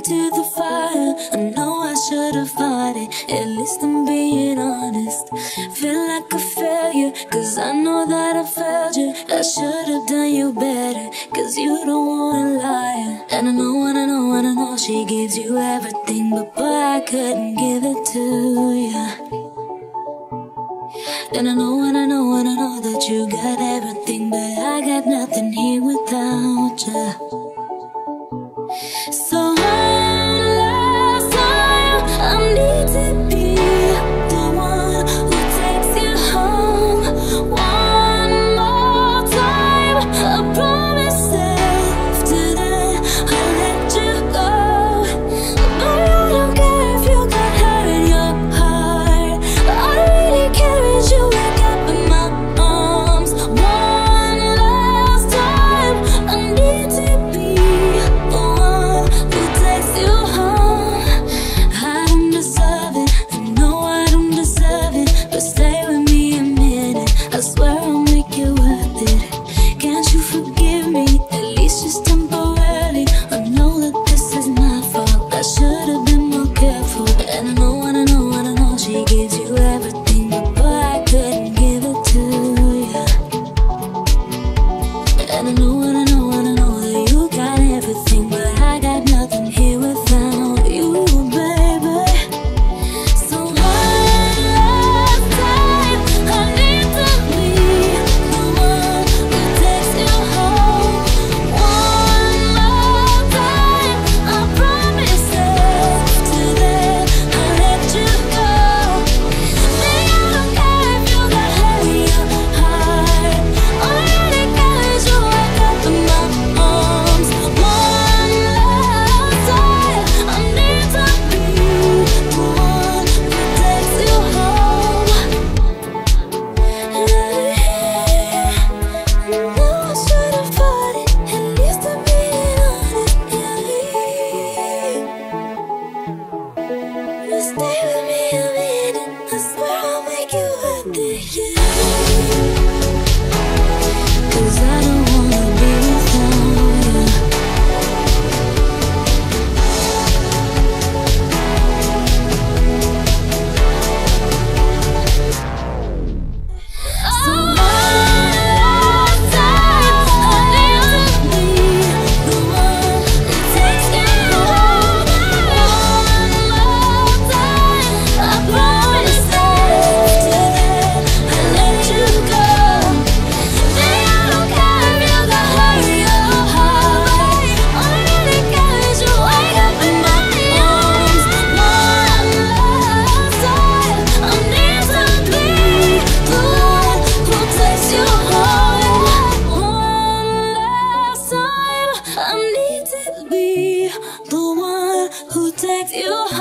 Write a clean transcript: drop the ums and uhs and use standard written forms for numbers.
into the fire. I know I should've fought it, at least I'm being honest. Feel like a failure, cause I know that I failed you. I should've done you better, cause you don't want a liar. And I know she gives you everything, but boy, I couldn't give it to you. And I know that you got everything, but I got nothing here without you. So one last time, I need to be the one who takes you home. One more time, I promise after that I'll let you go. But I don't care if you got hurt in your heart. All I really care is you wake up in my arms. One last time, I need to be the one who takes you home. I don't deserve it, I know I don't deserve it, but stay with me a minute, I swear I'll make it worth it. Can't you forgive me, at least just temporarily? I know that this is my fault, I should've been more careful. And I know she gives you everything, but boy, I couldn't give it to you. And I know that you got everything, but I got nothing here without you, baby. So one last time, I need to be the one who takes you home. One more time, I promise after that I'll let you go. Baby, I don't care if you got hurt in your heart. All I really care is you wake up in my arms. One last time, I need to be the one who takes you home. I know I should've fought it, at least I'm being honest. But stay with me a minute, I swear I'll make you worth it. Cause I don't wanna be without you. So one last time, I need to be the one who takes you home. One more time, I promise after that I'll let you go. Baby, I don't care if you got hurt in your heart. All I really care is you wake up in my arms. One last time, I need to be the one who takes you home. One last time, I need to be the one who takes you home.